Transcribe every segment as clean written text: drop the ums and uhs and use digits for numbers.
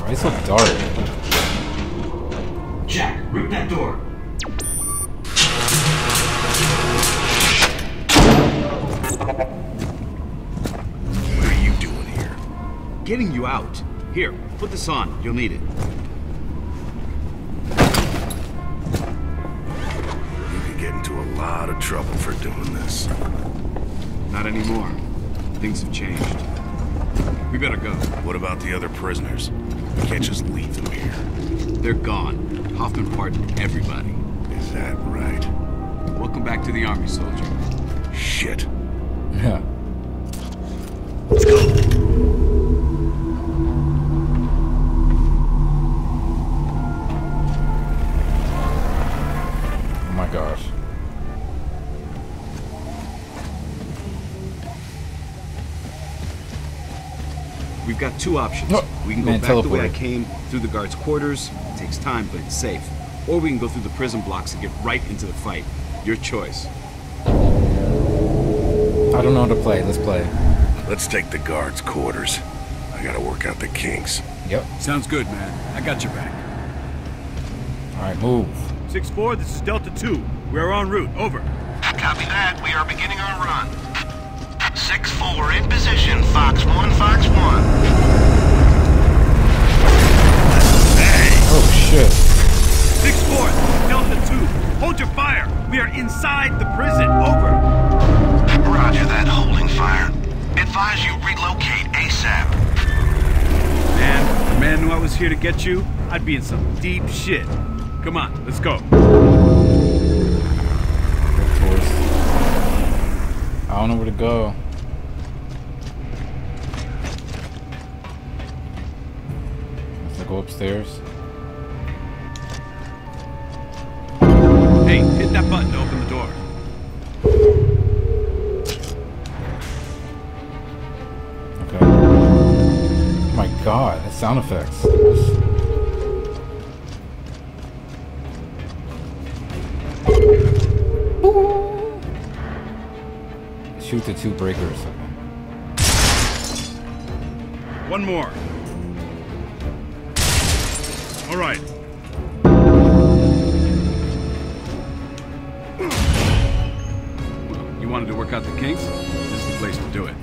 Why is it so dark? Jack, rip that door. What are you doing here? Getting you out. Here, put this on. You'll need it. You could get into a lot of trouble for doing this. Not anymore. Things have changed. We better go. What about the other prisoners? We can't just leave them here. They're gone. Hoffman pardoned everybody. Is that right? Welcome back to the army, soldier. Shit. Yeah. Let's go. Oh my gosh. We've got two options. No. We can go Man, back the way I teleported. came, through the guards' quarters. It takes time, but it's safe. Or we can go through the prison blocks and get right into the fight. Your choice. I don't know how to play. Let's play. Let's take the guards' quarters. I gotta work out the kinks. Yep. Sounds good, man. I got your back. Alright, move. 6-4, this is Delta 2. We're en route. Over. Copy that. We are beginning our run. 6-4 in position. Fox 1, Fox 1. Oh shit. 6-4, Delta 2. Hold your fire. We are inside the prison. Over. Roger that, holding fire. Advise you relocate ASAP. Man, if the man knew I was here to get you, I'd be in some deep shit. Come on, let's go. I don't know where to go. Let's go upstairs. Hey, hit that button to open the door. Okay. Oh my god, that's sound effects. Shoot the two breakers. One more. All right. You wanted to work out the kinks? This is the place to do it.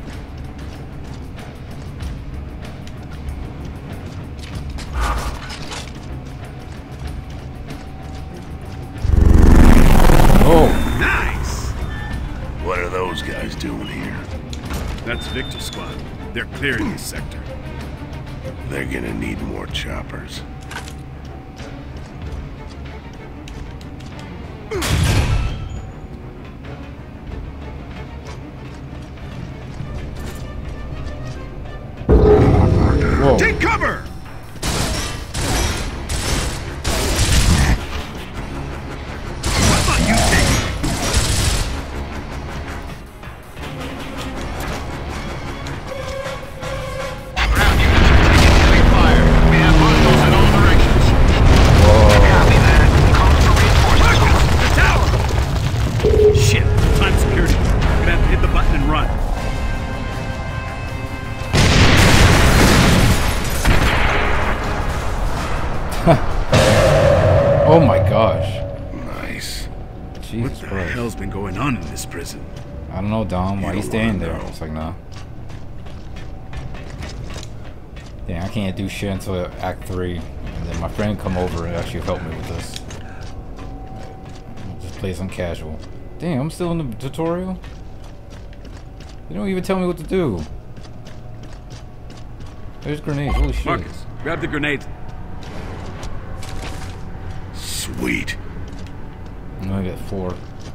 Oh, Nice! What are those guys doing here? That's Victor Squad. They're clearing this sector. They're gonna need more choppers. whoa. Take cover! What about you take it? Ground units are taking heavy fire. We have hostiles in all directions. Copy that. Calling for reinforcements. The tower! Shit, time security. Gonna have to hit the button and run. Oh my gosh. Nice. Jesus What the Christ. hell's been going on in this prison? I don't know, Dom. Why You you don't staying wanna there? know. It's like, nah. Damn, I can't do shit until Act 3. And then my friend come over and actually help me with this. I'll just play some casual. Damn, I'm still in the tutorial? They don't even tell me what to do. There's grenades, holy shit. Marcus, grab the grenades. Sweet. I only got 4.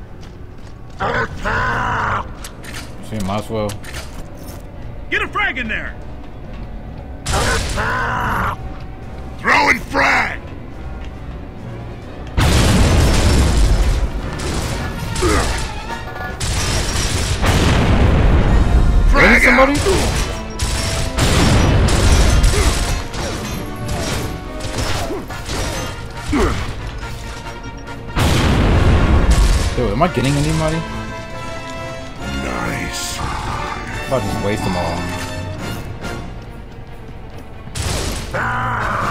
See, might as well. Get a frag in there! Throwing frag! Ready, somebody? Dude, am I getting anybody? Nice. I'll just waste them all.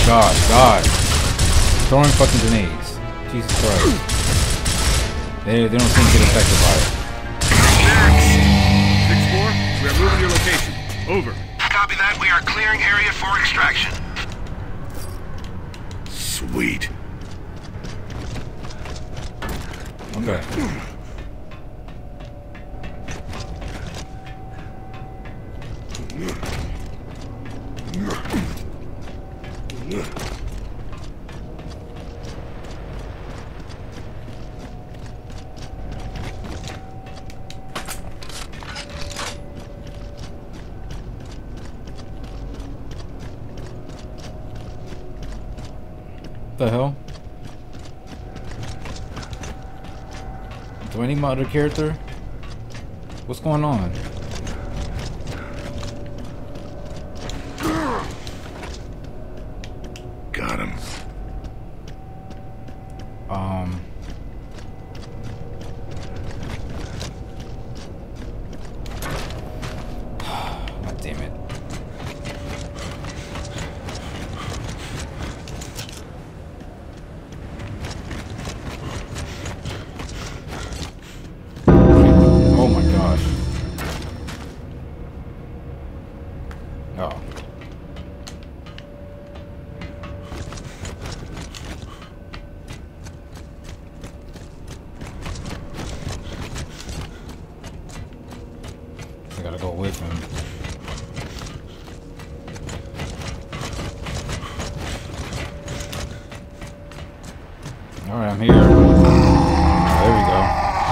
gosh, God. Throwing fucking grenades. Jesus Christ. They don't seem to get affected by it. 6-4, we are moving your location. Over. Copy that. We are clearing area for extraction. Sweet. Okay. What the hell? Do I need my other character? What's going on? Got him. God damn it. Oh my gosh. Oh. I gotta go with him. Alright, I'm here. There we go.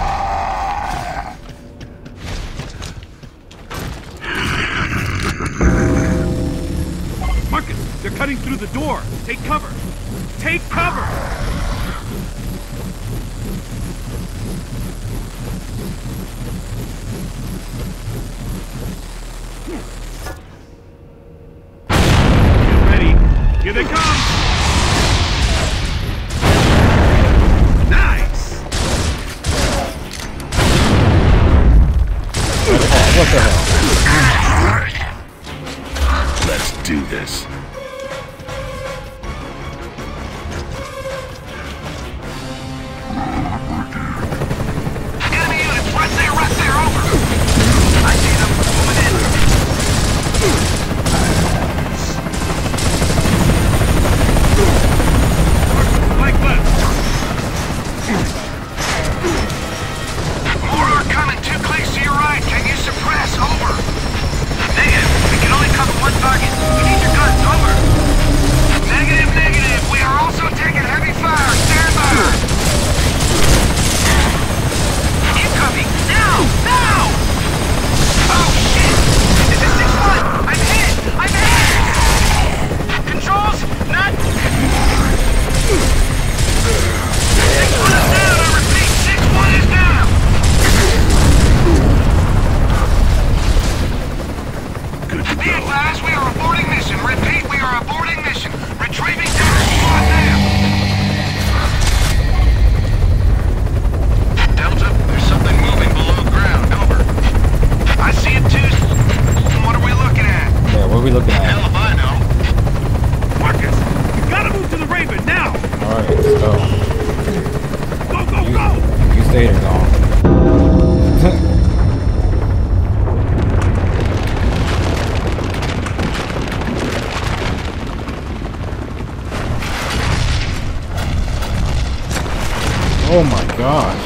Marcus, they're cutting through the door. Take cover. Take cover! Get ready. Here they come! Nice! What the hell? Let's do this. Enemy units, right there, over. I see them. Moving in. Flank left. More are coming. 2 clicks to your right. Can you suppress? Over. Negative. We can only cover one target. We need your guns. Over. Negative, negative. We are also taking heavy fire. Stand by. Incoming. Now! Now! Oh, shit! This is 6-1. I'm hit! I'm hit! Controls, not... 6-1 is down. I repeat, 6-1 is down. Good to Be go. advised, we are aborting mission. Repeat, we are aborting mission. Retrieving data squad now. Delta, there's something moving below ground. Over. I see it too. What are we looking at? Yeah, what are we looking Hell at? if I know. Marcus, we gotta move to the Raven now! Alright, let's go. Go, go, go! You stay there, dog. Oh my gosh.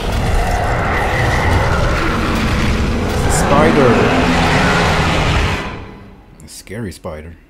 It's a spider. A scary spider.